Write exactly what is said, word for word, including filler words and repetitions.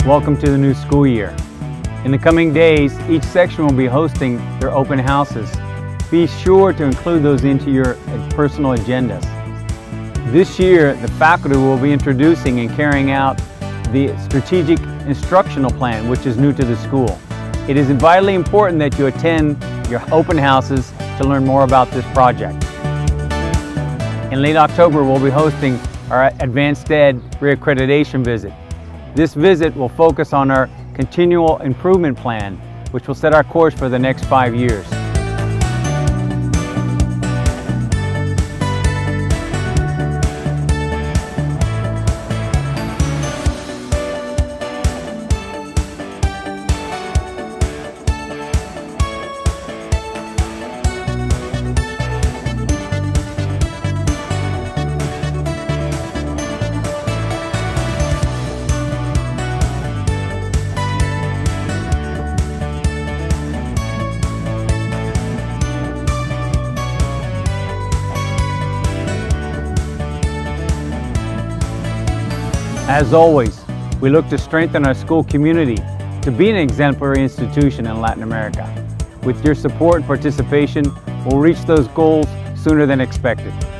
Welcome to the new school year. In the coming days, each section will be hosting their open houses. Be sure to include those into your personal agendas. This year, the faculty will be introducing and carrying out the strategic instructional plan, which is new to the school. It is vitally important that you attend your open houses to learn more about this project. In late October, we'll be hosting our Advanced Ed Reaccreditation visit. This visit will focus on our continual improvement plan, which will set our course for the next five years. As always, we look to strengthen our school community to be an exemplary institution in Latin America. With your support and participation, we'll reach those goals sooner than expected.